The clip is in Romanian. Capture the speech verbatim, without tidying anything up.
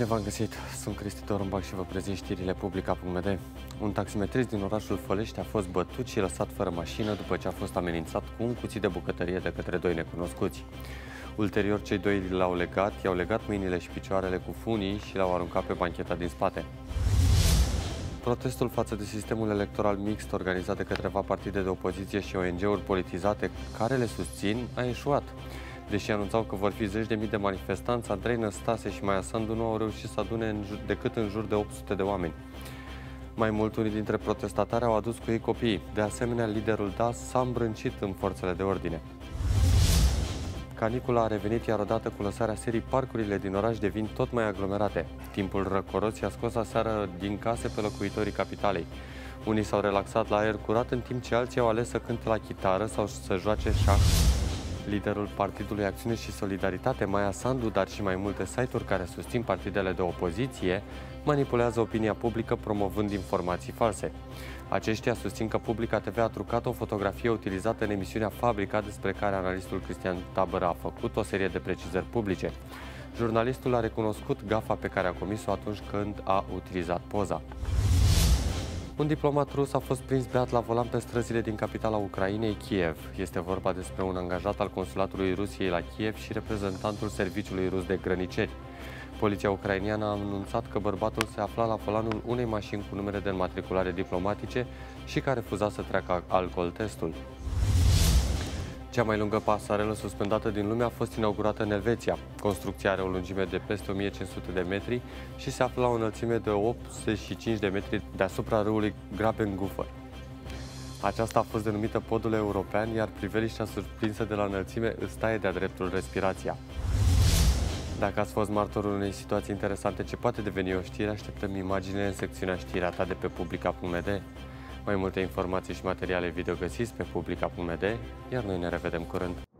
Bine v-am găsit! Sunt Cristi Torumbac și vă prezint știrile Publica punct m d. Un taximetrist din orașul Fălești a fost bătut și lăsat fără mașină după ce a fost amenințat cu un cuțit de bucătărie de către doi necunoscuți. Ulterior, cei doi l-au legat, i-au legat mâinile și picioarele cu funii și l-au aruncat pe bancheta din spate. Protestul față de sistemul electoral mixt organizat de câteva partide de opoziție și O N G-uri politizate care le susțin a eșuat. Deși anunțau că vor fi zeci de mii de manifestanți, Andrei Năstase și Maia Sandu nu au reușit să adune în jur, decât în jur de opt sute de oameni. Mai mult, unii dintre protestatari au adus cu ei copiii. De asemenea, liderul D A S s-a îmbrâncit în forțele de ordine. Canicula a revenit, iar odată cu lăsarea serii, parcurile din oraș devin tot mai aglomerate. Timpul răcoros i-a scos aseară din case pe locuitorii capitalei. Unii s-au relaxat la aer curat, în timp ce alții au ales să cânte la chitară sau să joace șah. Liderul Partidului Acțiune și Solidaritate, Maia Sandu, dar și mai multe site-uri care susțin partidele de opoziție, manipulează opinia publică promovând informații false. Aceștia susțin că Publica T V a trucat o fotografie utilizată în emisiunea Fabrica, despre care analistul Cristian Tabără a făcut o serie de precizări publice. Jurnalistul a recunoscut gafa pe care a comis-o atunci când a utilizat poza. Un diplomat rus a fost prins beat la volan pe străzile din capitala Ucrainei, Kiev. Este vorba despre un angajat al consulatului Rusiei la Kiev și reprezentantul serviciului rus de grăniceri. Poliția ucraineană a anunțat că bărbatul se afla la volanul unei mașini cu numere de înmatriculare diplomatice și care refuza să treacă alcool-testul. Cea mai lungă pasarelă suspendată din lume a fost inaugurată în Elveția. Construcția are o lungime de peste o mie cinci sute de metri și se află la o înălțime de optzeci și cinci de metri deasupra râului Grabengufer. Aceasta a fost denumită podul european, iar priveliștea surprinsă de la înălțime îți taie de-a dreptul respirația. Dacă ați fost martorul unei situații interesante ce poate deveni o știre, așteptăm imaginile în secțiunea Știrea ta de pe Publica punct m d. Mai multe informații și materiale video găsiți pe Publica punct m d, iar noi ne revedem curând.